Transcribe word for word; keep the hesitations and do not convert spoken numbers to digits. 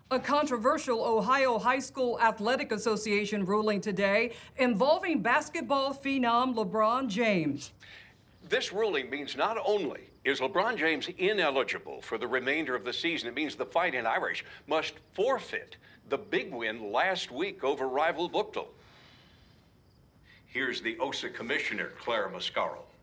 A controversial Ohio High School Athletic Association ruling today involving basketball phenom LeBron James. This ruling means not only is LeBron James ineligible for the remainder of the season, it means the Fighting Irish must forfeit the big win last week over rival Buchtel. Here's the O S A commissioner, Clara Mascaro.